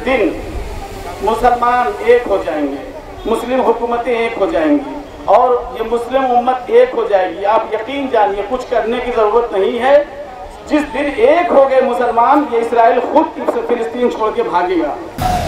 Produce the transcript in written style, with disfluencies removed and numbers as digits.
दिन मुसलमान एक हो जाएंगे, मुस्लिम हुकूमतें एक हो जाएंगी और ये मुस्लिम उम्मत एक हो जाएगी, आप यकीन जानिए, कुछ करने की ज़रूरत नहीं है। जिस दिन एक हो गए मुसलमान, ये इसराइल खुद फिलिस्तीन छोड़ के भागेगा।